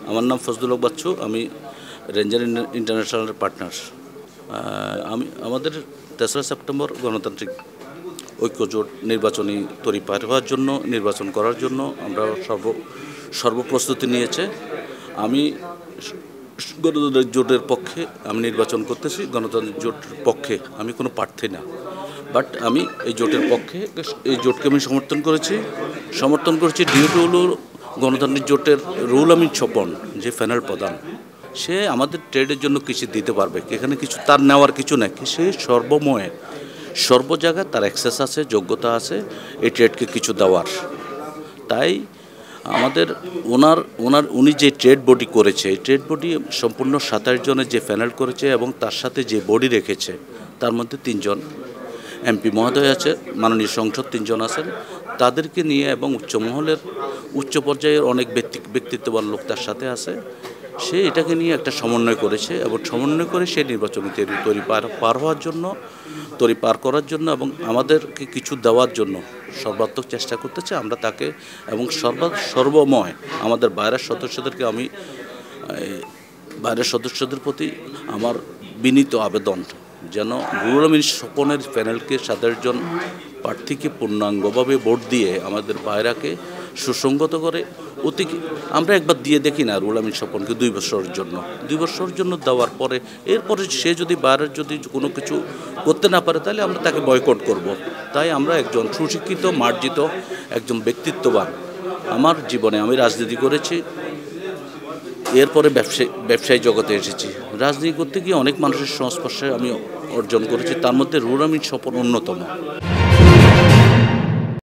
আমার নাম ফজলুল হক বাচ্চু, আমি রেঞ্জার ইন্টারন্যাশনাল পার্টনার। আমাদের 3রা সেপ্টেম্বর গণতান্ত্রিক ঐক্য জোট নির্বাচনী তৈরি হওয়ার জন্য, নির্বাচন করার জন্য আমরা সর্বপ্রস্তুতি নিয়েছে। আমি গণতান্ত্রিক জোটের পক্ষে আমি নির্বাচন করতেছি। গণতান্ত্রিক জোটের পক্ষে আমি কোনো প্রার্থী না, বাট আমি এই জোটের পক্ষে, এই জোটকে আমি সমর্থন করেছি ডিউ টু গণতান্ত্রিক জোটের রুহুল আমিন স্বপন, যে প্যানেল প্রধান, সে আমাদের ট্রেডের জন্য কিছু দিতে পারবে, এখানে কিছু তার নেওয়ার কিছু নেই। সে সর্ব জায়গায় তার অ্যাক্সেস আছে, যোগ্যতা আছে এই ট্রেডকে কিছু দেওয়ার। তাই আমাদের উনি যে ট্রেড বডি করেছে, এই ট্রেড বডি সম্পূর্ণ 27 জনের যে প্যানেল করেছে এবং তার সাথে যে বডি রেখেছে, তার মধ্যে 3 জন এমপি মহোদয় আছে, মাননীয় সংসদ 3 জন আছেন, তাদেরকে নিয়ে এবং উচ্চ পর্যায়ের অনেক ব্যক্তিত্ববান লোক তার সাথে আছে। সে এটাকে নিয়ে একটা সমন্বয় করেছে এবং সমন্বয় করে সে নির্বাচনী তৈরি পার করার জন্য এবং আমাদেরকে কিছু দেওয়ার জন্য সর্বাত্মক চেষ্টা করতেছে। আমরা তাকে এবং সর্বময় আমাদের বাইরের সদস্যদের প্রতি আমার বিনীত আবেদন, যেন রুহুল আমিন স্বপনের প্যানেলকে 27 জন প্রার্থীকে পূর্ণাঙ্গভাবে ভোট দিয়ে আমাদের বাইরাকে সুসংগত করে আমরা একবার দিয়ে দেখি না রুহুল আমিন স্বপনকে 2 বছরের জন্য দেওয়ার পরে, এরপরে সে যদি বাইরের কোনো কিছু করতে না পারে, তাহলে আমরা তাকে বয়কট করব। তাই আমরা একজন সুশিক্ষিত, মার্জিত একজন ব্যক্তিত্ববান, আমার জীবনে আমি রাজনীতি করেছি, এরপরে ব্যবসায়ী জগতে এসেছি। রাজনীতি করতে গিয়ে অনেক মানুষের সংস্পর্শে আমি অর্জন করেছি, তার মধ্যে রুহুল আমিন স্বপন অন্যতম।